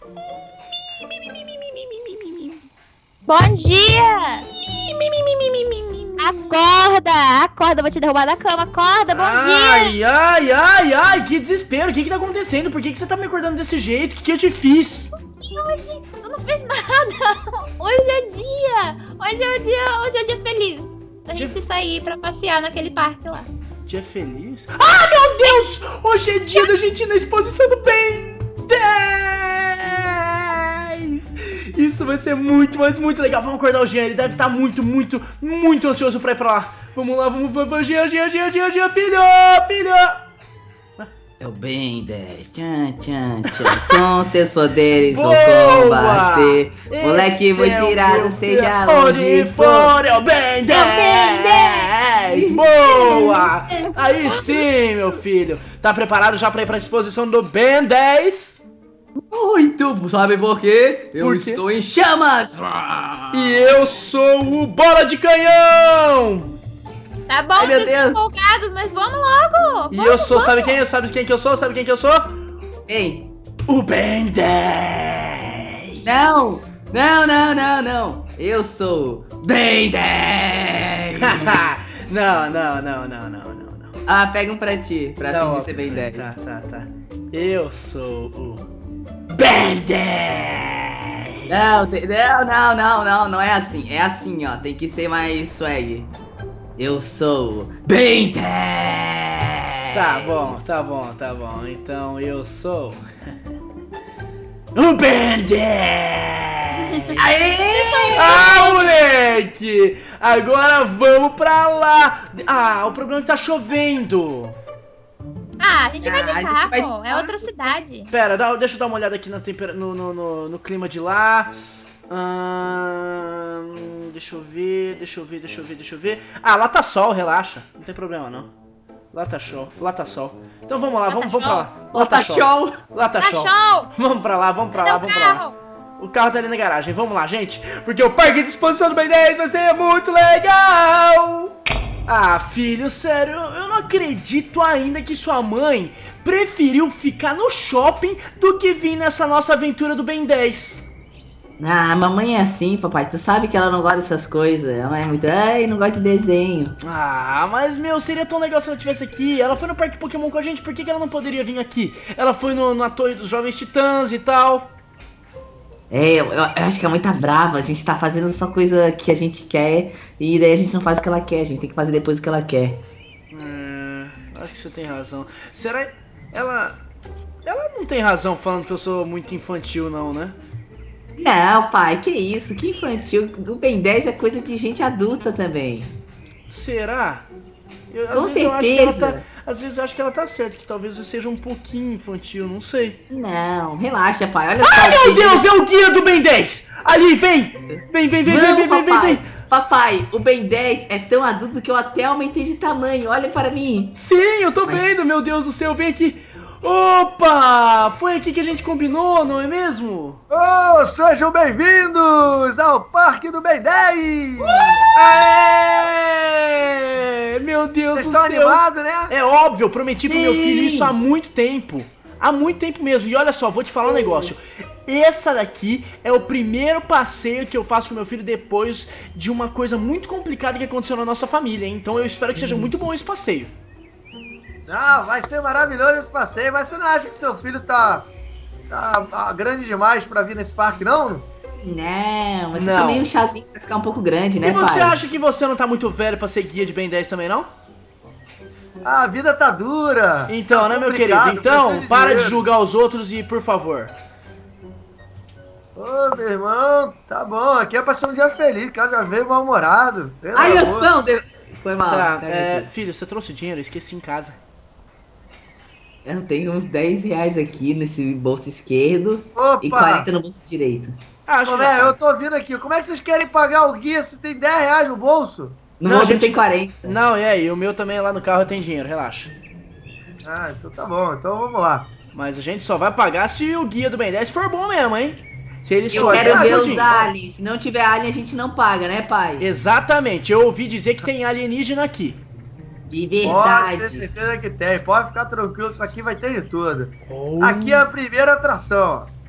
Bom dia! Acorda! Acorda, vou te derrubar da cama. Acorda, bom dia! Ai, que desespero. O que tá acontecendo? Por que você tá me acordando desse jeito? O que eu te fiz? Hoje, tu não fez nada. Hoje é dia. Hoje é o dia feliz. A gente sair pra passear naquele parque lá. Dia feliz? Ah, meu Deus! Hoje é dia da gente ir na exposição do Ben 10! Isso vai ser muito, mas muito legal. Vamos acordar o Jean, ele deve estar muito ansioso pra ir pra lá. Vamos lá, vamos, Jean, filho! É o Ben 10. Tchan. Com seus poderes vou Boa! combater. Moleque Esse muito é o irado, meu seja filho. onde for. É o Ben 10! Boa! Aí sim, meu filho. Tá preparado já pra ir pra exposição do Ben 10? Muito, sabe por quê? Eu Por quê? estou em chamas. E eu sou o Bola de Canhão! Tá bom, Ai, meu vocês estão Deus. empolgados, mas vamos logo! E eu sou, sabe quem que eu sou? Ei, O Ben 10! não. Eu sou Ben 10. Não. Ah, pega um pra ti, pra Não, fingir ser Ben 10. Tá. Eu sou o Ben 10! Não é assim. É assim, ó. Tem que ser mais swag. Eu sou Ben 10! Tá bom. Então eu sou o Ben 10! Aê! Ah, moleque! Agora vamos pra lá! Ah, o problema é que tá chovendo! Ah, a gente vai de Ah, a gente carro, vai de é carro. outra cidade. Pera, deixa eu dar uma olhada aqui no clima de lá. Deixa eu ver. Ah, lá tá sol, relaxa. Não tem problema não. Lá tá sol. Então vamos lá, vamos pra lá. Lá tá show! Lá tá Tá show. show! Vamos pra lá. Cadê o carro? O carro tá ali na garagem, vamos lá, gente. Porque o parque de exposição do Ben 10 vai ser muito legal. Ah, filho, sério, eu não acredito ainda que sua mãe preferiu ficar no shopping do que vir nessa nossa aventura do Ben 10. Ah, mamãe é assim, papai. Tu sabe que ela não gosta dessas coisas. Ela é muito. Ai, não gosta de desenho. Ah, mas meu, seria tão legal se ela estivesse aqui. Ela foi no Parque Pokémon com a gente, por que ela não poderia vir aqui? Ela foi na Torre dos Jovens Titãs e tal. É, eu acho que é muito brava. A gente tá fazendo só coisa que a gente quer. E daí a gente não faz o que ela quer. A gente tem que fazer depois o que ela quer. Acho que você tem razão. Será. Ela não tem razão falando que eu sou muito infantil, não, né? Não, pai, que isso? Que infantil. O Ben 10 é coisa de gente adulta também. Será? Com certeza. Às vezes eu acho que ela tá certa, que talvez eu seja um pouquinho infantil, não sei. Não, relaxa, pai. Olha só. Ai, meu Deus, é o guia do Ben 10! Ali, vem! Vem! Papai, o Ben 10 é tão adulto que eu até aumentei de tamanho. Olha para mim. Sim, eu tô vendo, meu Deus do céu, vem aqui. Opa! Foi aqui que a gente combinou, não é mesmo? Oh, sejam bem-vindos ao Parque do Ben 10! Aê! Meu Deus Vocês do estão céu! animados, né? É óbvio, eu prometi pro meu Sim. filho isso há muito tempo. Há muito tempo mesmo. E olha só, vou te falar um negócio. Essa daqui é o primeiro passeio que eu faço com meu filho depois de uma coisa muito complicada que aconteceu na nossa família, hein? Então eu espero que seja muito bom esse passeio. Não, vai ser maravilhoso esse passeio, mas você não acha que seu filho tá grande demais pra vir nesse parque, não? Não, mas Não. eu tomei um chazinho pra ficar um pouco grande, né, E você pai? acha que você não tá muito velho pra ser guia de Ben 10 também, não? A vida tá dura. Então, tá né, meu complicado, querido? Então, preciso de para de dinheiro. julgar os outros e, por favor. Ô, meu irmão, tá bom, aqui é pra ser um dia feliz, o cara já veio mal-humorado. Pelo Ai, amor. Gastão! Foi mal. Tá, Pega aqui. filho, você trouxe o dinheiro? Eu esqueci em casa. Eu tenho uns 10 reais aqui nesse bolso esquerdo e Opa! 40 no bolso direito. Ah, acho Ô, que velho, já eu tô vindo aqui, como é que vocês querem pagar o guia se tem 10 reais no bolso? No Não, outro gente- tem 40. Não, e aí, o meu também lá no carro tem dinheiro, relaxa. Ah, então tá bom, então vamos lá. Mas a gente só vai pagar se o guia do Ben 10 for bom mesmo, hein? Se ele Eu souber quero ver os tudinho. aliens. Se não tiver alien, a gente não paga, né, pai? Exatamente, eu ouvi dizer que tem alienígena aqui. De Pode ter verdade. certeza que tem, pode ficar tranquilo que aqui vai ter de tudo. Oh. Aqui é a primeira atração, ó.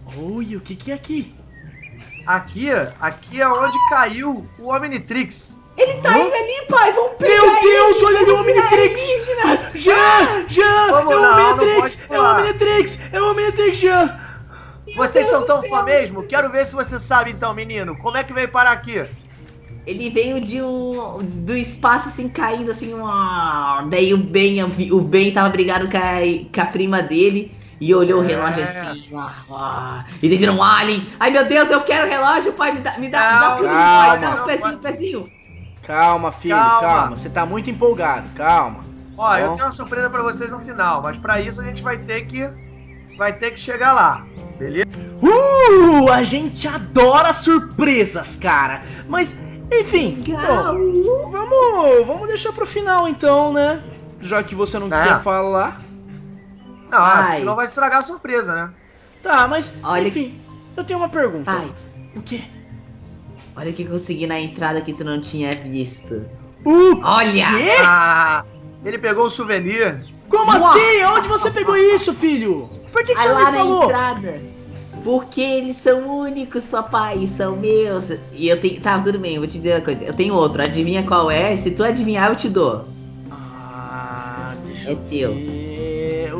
Oi, o que é aqui? Aqui é onde caiu o Omnitrix. Ele tá indo ali, pai. Vamos pegar Meu Deus, ele. olha ali o Omnitrix! Jean! Vamos É o lá, não Omnitrix! pode É o pular. Omnitrix! É o Omnitrix, Jean! Vocês Deus são tão do fã céu. mesmo? Quero ver se você sabe então, menino. Como é que veio parar aqui? Ele veio do espaço assim, caindo assim, daí o Ben tava brigado com a prima dele e olhou o relógio assim, e ele virou um alien. Ai meu Deus, eu quero o relógio, pai, me dá por calma. pai, dá um pezinho. Calma, filho, calma. Você tá muito empolgado, calma. Ó, eu Bom. tenho uma surpresa pra vocês no final, mas pra isso a gente vai ter que chegar lá, beleza? A gente adora surpresas, cara. Mas, enfim, Legal. bom, vamos deixar pro final então, né? Já que você não quer falar. Não, Vai. senão vai estragar a surpresa, né? Tá, mas, Olha enfim, eu tenho uma pergunta. Pai, O quê? olha o que eu consegui na entrada que tu não tinha visto. Olha! Quê? Ah, ele pegou o souvenir. Como assim? Onde você pegou isso, filho? Por que você não Lá me na falou? entrada. Porque eles são únicos, papai, são meus. E eu tenho. Tá, tudo bem, eu vou te dizer uma coisa. Eu tenho outro, adivinha qual é? Se tu adivinhar, eu te dou. Deixa É eu teu. ver.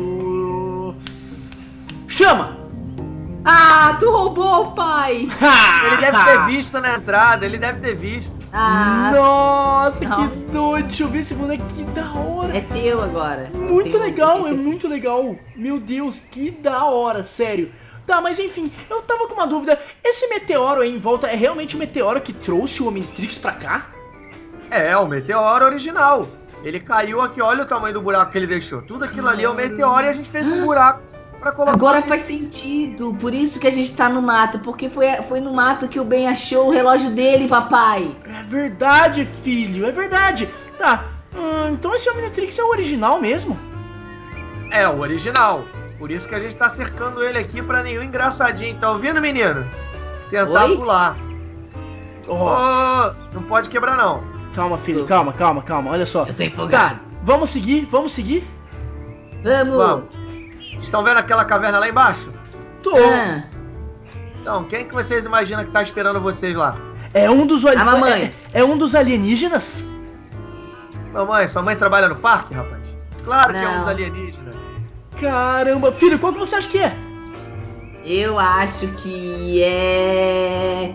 Chama! Ah, tu roubou, pai! Ele deve ter visto na entrada, ele deve ter visto. Ah, Nossa, não. que doido! Deixa eu ver esse boneco, que da hora! é teu agora. Muito Tem um- legal, esse é aqui. muito legal. Meu Deus, que da hora, sério. Tá, mas enfim, eu tava com uma dúvida. Esse meteoro aí em volta é realmente o meteoro que trouxe o Omnitrix pra cá? É o meteoro original. Ele caiu aqui, olha o tamanho do buraco que ele deixou. Tudo aquilo ali é o meteoro e a gente fez um buraco pra colocar. Agora ali. faz sentido. Por isso que a gente tá no mato. Porque foi no mato que o Ben achou o relógio dele, papai. É verdade, filho, é verdade. Tá, então esse Omnitrix é o original mesmo? É o original. Por isso que a gente tá cercando ele aqui pra nenhum engraçadinho. Tá ouvindo, menino? Tentar Oi? pular. Oh, Não pode quebrar, não. calma, filho, calma, olha só. Eu tô empolgado. Tá, vamos seguir? Vamos. Estão vendo aquela caverna lá embaixo? Tô. Ah, Então, quem que vocês imaginam que tá esperando vocês lá? É um dos A mamãe. É um dos alienígenas? Mamãe, sua mãe trabalha no parque, rapaz? Claro que é um Não. dos alienígenas. Caramba, filho, qual que você acha que é? eu acho que é.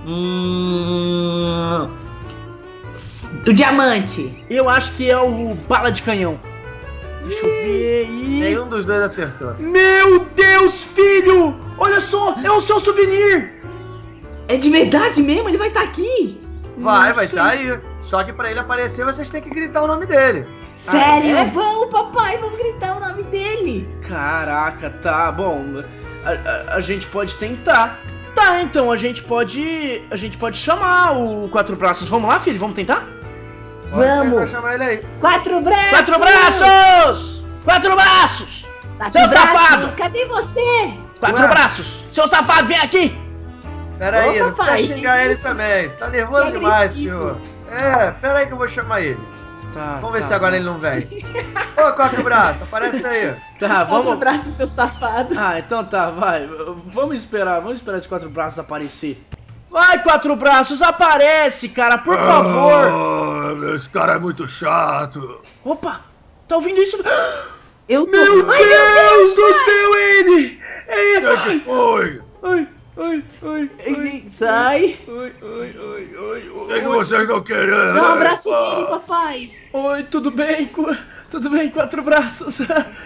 O diamante. Eu acho que é o bala de canhão. Deixa eu ver aí. Nenhum dos dois acertou. Meu Deus, filho! Olha só, é o seu souvenir! É de verdade mesmo? Ele vai estar aqui? Vai Nossa. estar aí. Só que pra ele aparecer, vocês têm que gritar o nome dele. Sério? é? Vamos, papai, vamos gritar o nome dele. Caraca, tá bom. A gente pode tentar. Tá, então a gente pode chamar o Quatro Braços. Vamos lá, filho? Vamos tentar? Pode Vamos. tentar chamar ele aí. 4 braços! 4 braços! 4 braços! 4 Seu braços! safado! Cadê você? 4 Ué? braços! Seu safado, vem aqui! Pera aí, Ô, não precisa papai, xingar que ele isso? também. Tá nervoso Que demais, agressivo. senhor. É, pera aí que eu vou chamar ele. Tá, Vamos ver se agora ele não vem. Ô, Quatro Braços, aparece aí. Tá, 4 vamos. braços, seu safado. Ah, então tá, vai. Vamos esperar os 4 braços aparecer. Vai, 4 braços, aparece, cara, por favor. Esse cara é muito chato. Opa, tá ouvindo isso? Eu tô. Meu Ai, Deus do céu, ele! O que foi? Ai, ai, ai, ai. Sai. O que vocês estão querendo? Dá um abraço nele, papai. Oi, tudo bem? Tudo bem, 4 braços?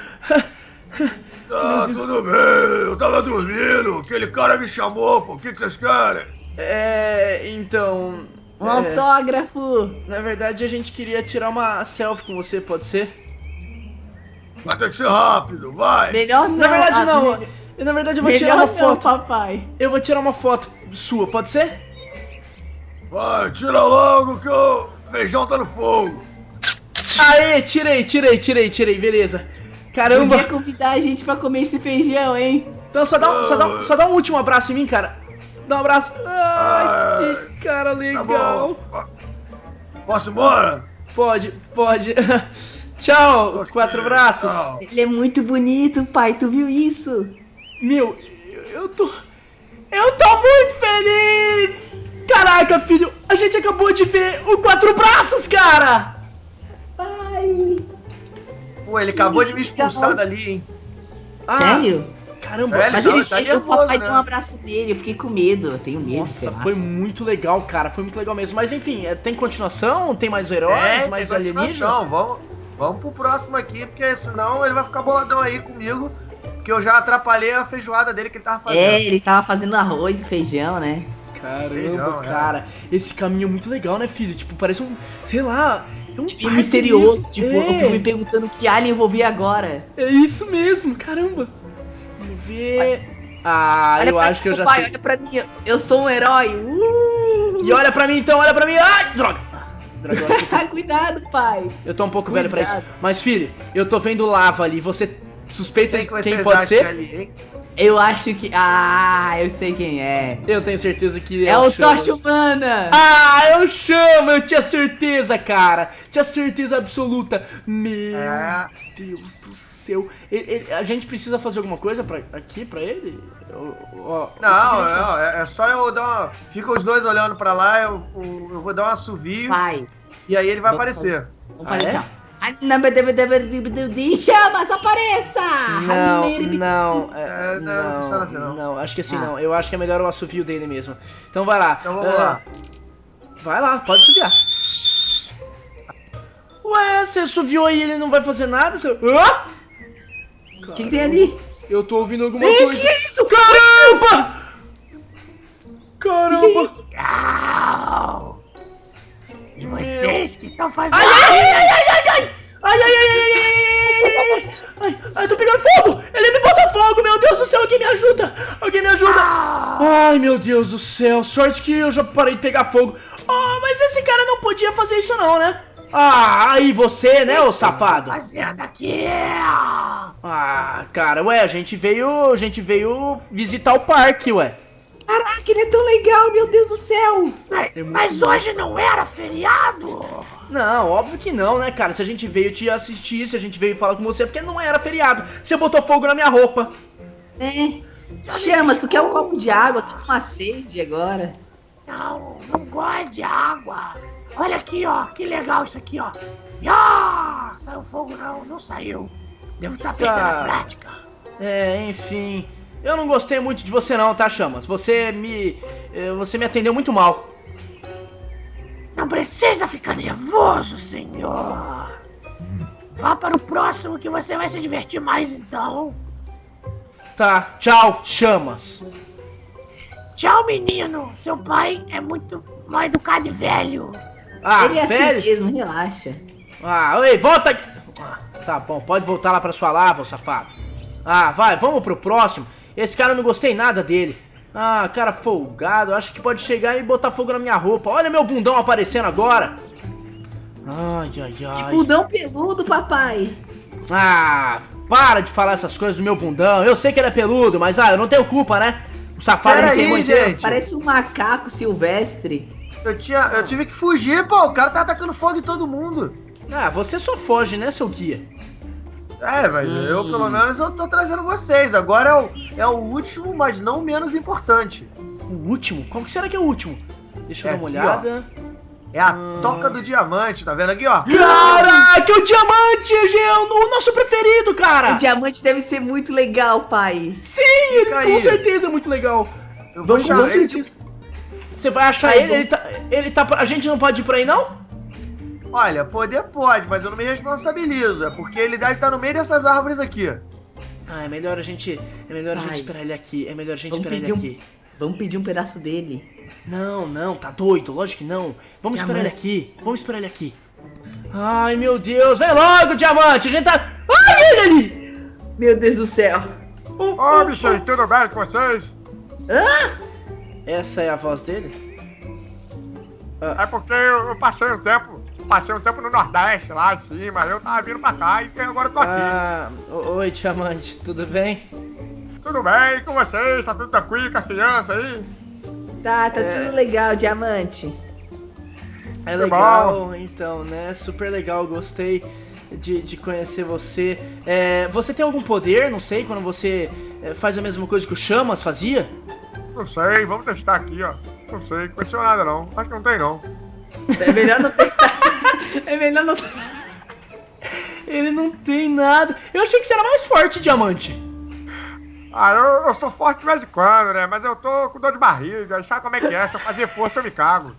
Tá, tudo bem. Eu tava dormindo. Aquele cara me chamou, pô. O que vocês querem? Então... Um autógrafo. Na verdade, a gente queria tirar uma selfie com você, pode ser? Vai ter que ser rápido, vai. Melhor não. Na verdade, não. melhor- Na verdade, eu vou tirar Melhor uma não, foto. papai. Eu vou tirar uma foto sua, pode ser? Vai, tira logo que o feijão tá no fogo. Aê, tirei, beleza. Caramba. Podia convidar a gente pra comer esse feijão, hein? Então só dá um último abraço em mim, cara. Dá um abraço. Ai, que cara Tá legal. bom. Posso ir embora? Pode. Tchau, Ok, 4 braços. tchau. Ele é muito bonito, pai. Tu viu isso? Meu, Eu tô muito feliz! Caraca, filho, a gente acabou de ver o Quatro Braços, cara! Pai! Pô, ele acabou de me expulsar dali, hein? Sério? Caramba, Mas Não, ele tá o nervoso, papai né? deu um abraço nele, eu fiquei com medo, eu tenho medo. nossa, sei lá. foi muito legal, cara, foi muito legal mesmo. Mas enfim, tem continuação? Tem mais heróis, mais tem alienígenas? continuação. Vamos pro próximo aqui, porque senão ele vai ficar boladão aí comigo, porque eu já atrapalhei a feijoada dele que ele tava fazendo. Ele tava fazendo arroz e feijão, né? Caramba, Feijão, cara, esse caminho é muito legal, né, filho? Tipo, parece um, sei lá, é um E parque misterioso, mesmo. tipo, eu fico me perguntando que alien eu vou ver agora. É isso mesmo, caramba. Vamos ver... Ah, Olha eu pra acho mim, que eu já pai, sei. olha pra mim, eu sou um herói. E olha pra mim então, olha pra mim. Ai, droga. Droga, eu acho que Cuidado, pai. eu tô um pouco velho pra isso. Cuidado. Mas, filho, eu tô vendo lava ali. Você suspeita Quem que quem vocês pode acham ser? ali, hein? Eu acho que... Ah, eu sei quem é. Eu tenho certeza que É o Chamas. Tocha Humana. Ah, eu chamo, eu tinha certeza, cara. Tinha certeza absoluta. Meu Deus do céu. A gente precisa fazer alguma coisa aqui pra ele? Não, é só eu dar uma... Fica os dois olhando pra lá, eu vou dar um assovio Pai, e aí ele vai Vamos aparecer. vamos fazer é? assim, ó. Chamas, apareça! Não, não funciona assim, não. Não, acho que assim não. Eu acho que é melhor o assovio dele mesmo. Então vai lá. Então vamos lá. Vai lá, pode assoviar. Ué, você assoviou e ele não vai fazer nada? Seu... Ah! O que tem ali? Eu tô ouvindo alguma Ei, coisa. que é isso? Caramba! Caramba! Que é isso? E vocês que estão fazendo? Ai, ai, ai, ai, ai, ai! Ai, ai, ai, ai, ai, ai, ai, ai, tô pegando fogo! Ele me botou fogo, meu Deus do céu, alguém me ajuda! Alguém me ajuda! Ai, meu Deus do céu, sorte que eu já parei de pegar fogo. Oh, mas esse cara não podia fazer isso não, né? Ah, aí você, né, ô safado? Fazendo aqui? Ah, cara, ué, a gente veio visitar o parque, ué. Caraca, ele é tão legal, meu Deus do céu! Mas hoje não era feriado? Não, óbvio que não, né, cara? Se a gente veio te assistir, se a gente veio falar com você, porque não era feriado. Você botou fogo na minha roupa. É. Chamas, tu quer um copo de água? Tô com uma sede agora. Não gosto de água. Olha aqui, ó, que legal isso aqui, ó. Ah, saiu fogo não saiu. Devo estar pegando a prática. É, enfim. Eu não gostei muito de você não, tá, Chamas? Você me atendeu muito mal. Não precisa ficar nervoso, senhor. Vá para o próximo que você vai se divertir mais, então. Tá, tchau, Chamas. Tchau, menino. Seu pai é muito mal educado e velho. Ah, ele é velho? assim mesmo, relaxa. Ah, oi, volta aqui. Ah, tá bom, pode voltar lá pra sua lava, ô safado. Ah, vai, vamos pro próximo. Esse cara eu não gostei nada dele. Ah, cara folgado, acho que pode chegar e botar fogo na minha roupa. Olha meu bundão aparecendo agora. Ai, ai, ai. Que bundão peludo, papai. Ah, para de falar essas coisas do meu bundão. Eu sei que ele é peludo, mas eu não tenho culpa, né? O safado Pera não tem aí, muito. gente. Parece um macaco silvestre. Eu tive que fugir, pô. O cara tá atacando fogo em todo mundo. Ah, você só foge, né, seu guia? É, mas eu pelo menos eu tô trazendo vocês. Agora é o último, mas não menos importante. O último? Qual que será que é o último? Deixa eu dar uma aqui, olhada. É a Toca do Diamante, tá vendo aqui, ó? Caraca, o diamante, o nosso preferido, cara! O diamante deve ser muito legal, pai. Sim, ele Fica com aí. certeza é muito legal. Eu vou Vamos chamar Com ele. certeza. Você vai achar Vai, ele? Ele tá. A gente não pode ir por aí, não? Olha, poder pode, mas eu não me responsabilizo. É porque ele deve estar no meio dessas árvores aqui. Ah, é melhor a gente Vai. esperar ele aqui. É melhor a gente Vamos esperar ele pedir aqui. Vamos pedir um pedaço dele. Não, tá doido, lógico que não. Vamos esperar ele Diamante. aqui. Vamos esperar ele aqui. Ai, meu Deus, vem logo, diamante. A gente tá. Ai, ele ali! Meu Deus do céu. Ô, bichinho, tudo bem com vocês? Essa é a voz dele? É porque eu passei um tempo no Nordeste, lá em cima, eu tava vindo pra cá e agora eu tô aqui. Ah, oi, diamante, tudo bem? Tudo bem com vocês? Tá tudo tranquilo com a criança aí? Tá tudo legal, diamante. É Que legal, então, né? Super legal, gostei. de conhecer você. Você tem algum poder, não sei, quando você faz a mesma coisa que o Chamas fazia? Não sei, vamos testar aqui, ó. Não sei, não conheceu nada não. Acho que não tem não. É melhor não testar. É melhor não. Ele não tem nada. Eu achei que você era mais forte, Diamante. Ah, eu sou forte de vez em quando, né? Mas eu tô com dor de barriga. Sabe como é que é? Se eu fazer força, eu me cago.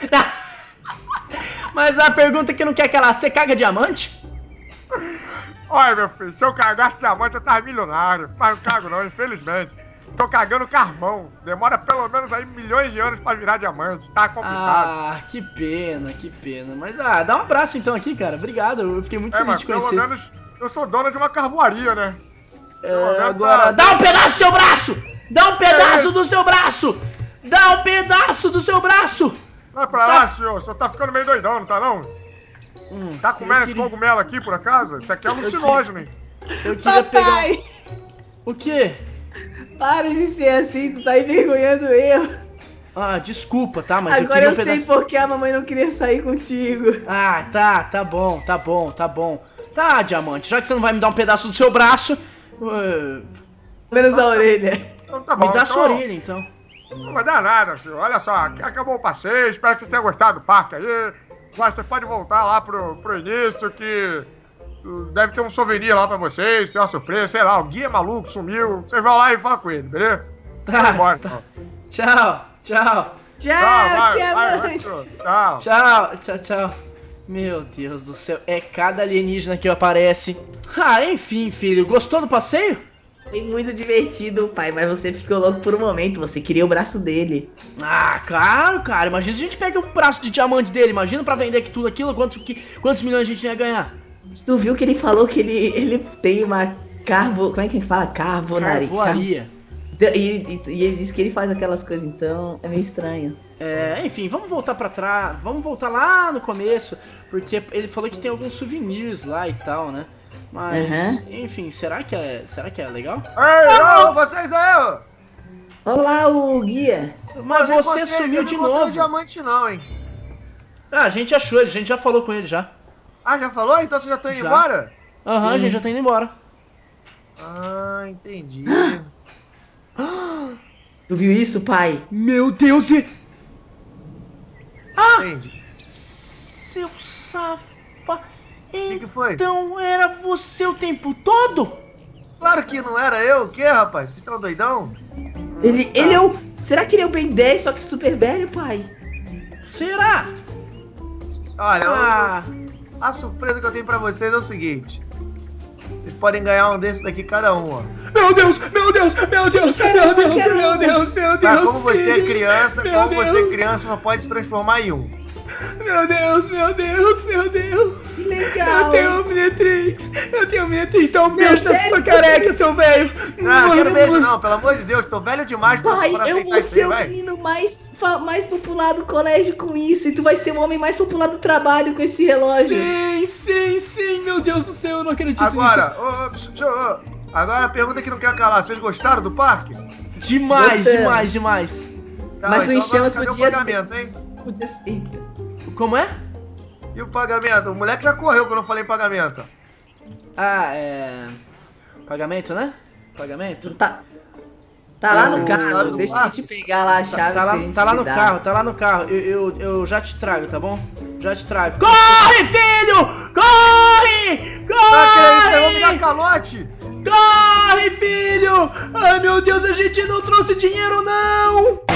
Mas a pergunta que não quer calar, você caga diamante? Olha, meu filho, se eu cagasse diamante, eu tava milionário. Mas não cago não, infelizmente. Tô cagando carvão. Demora pelo menos aí milhões de anos pra virar diamante. Tá complicado. Ah, que pena, que pena. Mas, dá um abraço então aqui, cara. Obrigado, eu fiquei muito feliz de conhecer. Pelo menos eu sou dona de uma carvoaria, né? Agora, dá um pedaço do seu braço! Dá um pedaço do seu braço! Dá um pedaço do seu braço! Vai pra lá, senhor. O senhor tá ficando meio doidão, não tá não? Tá comendo esse cogumelo aqui, por acaso? Isso aqui é alucinógeno, hein? Eu queria pegar... O quê? Para de ser assim, tu tá envergonhando eu. Ah, desculpa, tá? Mas agora eu sei porque a mamãe não queria sair contigo. Ah, tá bom. Tá, Diamante, já que você não vai me dar um pedaço do seu braço... Menos a orelha. Então tá bom, me dá sua orelha, então. Não vai dar nada, senhor. Olha só, acabou o passeio, espero que você tenha gostado do parque aí. Mas você pode voltar lá pro início, que deve ter um souvenir lá pra vocês, tem uma surpresa, sei lá, o guia maluco sumiu. Vocês vão lá e fala com ele, beleza? Tá, vai embora, tá. então. Tchau. Tchau, Tchau. Meu Deus do céu, é cada alienígena que aparece. Enfim, filho, gostou do passeio? Foi muito divertido, pai, mas você ficou louco por um momento, você queria o braço dele. Claro, cara, imagina se a gente pega o braço de diamante dele, imagina pra vender tudo aquilo, quantos milhões a gente ia ganhar? Tu viu que ele falou que ele tem uma como é que fala? Carvoaria. E ele disse que ele faz aquelas coisas, então é meio estranho. Enfim, vamos voltar pra trás, vamos voltar lá no começo, porque ele falou que tem alguns souvenirs lá e tal, né? Mas, enfim, será que é legal? Ei, não, vocês aí! Olá, o guia. Mas você sumiu de novo. Não diamante não, hein? A gente achou ele, a gente já falou com ele já. Ah, já falou? Então você já tá indo embora? A gente já tá indo embora. Ah, entendi. Tu viu isso, pai? Meu Deus, Entendi. Seu safado. Que foi? Então era você o tempo todo? Claro que não era eu. O que, rapaz? Vocês estão doidão? Ele é o... Será que ele é o Ben 10, só que super velho, pai? Será? Olha, a surpresa que eu tenho pra vocês é o seguinte. Vocês podem ganhar um desses daqui cada um, ó. Meu Deus! Mas como você é criança, só pode se transformar em um. Meu Deus! Que legal! Eu tenho Omnitrix! Dá um beijo nessa sua careca, seu velho! Não quero beijo não, pelo amor de Deus, tô velho demais pra aceitar eu vou ser o menino mais popular do colégio com isso, e tu vai ser o homem mais popular do trabalho com esse relógio. Sim, meu Deus do céu, eu não acredito nisso. Agora a pergunta que não quer calar, vocês gostaram do parque? Demais! Tá, mas então o Chamas cadê podia o pagamento, ser... hein? Podia ser... Como é? E o pagamento? O moleque já correu quando eu falei pagamento. Pagamento, né? Pagamento? Tá lá no carro, deixa eu te pegar lá a chave. Tá lá no carro. Eu já te trago, tá bom? Já te trago. Corre, filho! Corre! Vamos me dar calote! Corre, filho! Ai, meu Deus, a gente não trouxe dinheiro, não!